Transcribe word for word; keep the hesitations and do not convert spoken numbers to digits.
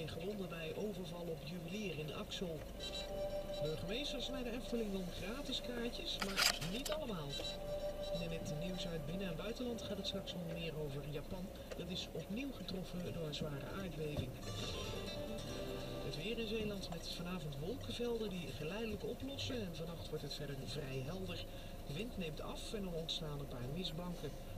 twee gewonden bij overval op juwelier in Axel. Burgemeesters naar de Efteling om gratis kaartjes, maar niet allemaal. En in het nieuws uit binnen- en buitenland gaat het straks nog meer over Japan. Dat is opnieuw getroffen door een zware aardbeving. Het weer in Zeeland met vanavond wolkenvelden die geleidelijk oplossen en vannacht wordt het verder vrij helder. De wind neemt af en er ontstaan een paar mistbanken.